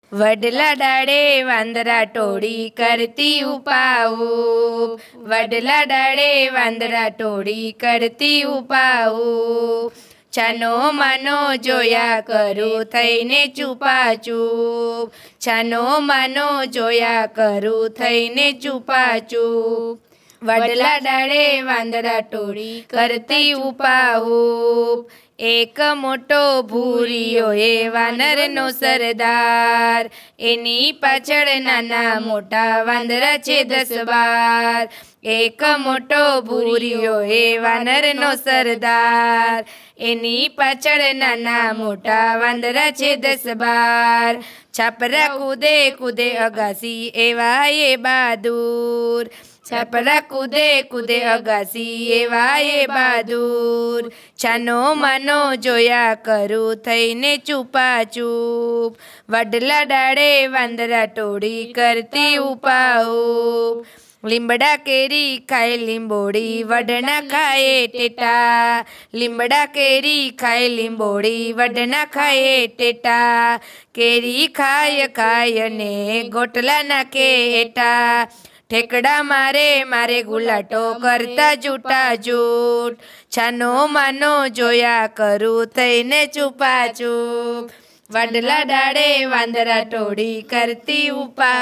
વડલા ડાળે વાંદરા ટોળી કરતી ઉપાવું, વડલા ડાળે વાંદરા ટોળી કરતી ઉપાવું, છાનો માનો જોયા કરું થઈને ચૂપાચૂપ, છાનો માનો જોયા કરું થઈને ચૂપાચૂપ, વડલા ડાળે વાંદરા ટોળી કરતી ઉપાવું, એક મોટો ભૂરિયો એ વાનરનો સરદાર, એની પાછળ નાના મોટા વાંદરા છે 10-12, એક મોટો ભૂરિયો એ વાનરનો સરદાર, એની પાછળ નાના મોટા વાંદરા છે 10-12, છાપરા કૂદે કૂદે અગાસી એવા એ બહાદુર, છાપરા કૂદે કૂદે અગાસી એવા એ બહાદુર, છાનો માનો જોયા કરું થઈને ચૂપાચૂપ, વડલા ડાળે વાંદરા ટોળી કરતી ઉપાવું, લીમડા કેરી ખાય લીંબોડી વડના ખાય ટેટા, લીમડા કેરી ખાય લીંબોડી વડના ખાય ટેટા, કેરી ખાય ખાય ને ગોટલા નાખે હેઠા, ઠેકડા મારે મારે ગુલાટો કરતા જૂટા જૂટ, છાનો માનો જોયા કરું થઈને ચૂપાચૂપ, વડલા ડાળે વાંદરા ટોળી કરતી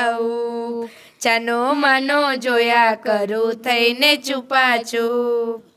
ઉપાવું, છાનો માનો જોયા કરું થઈને ચૂપાચૂપ.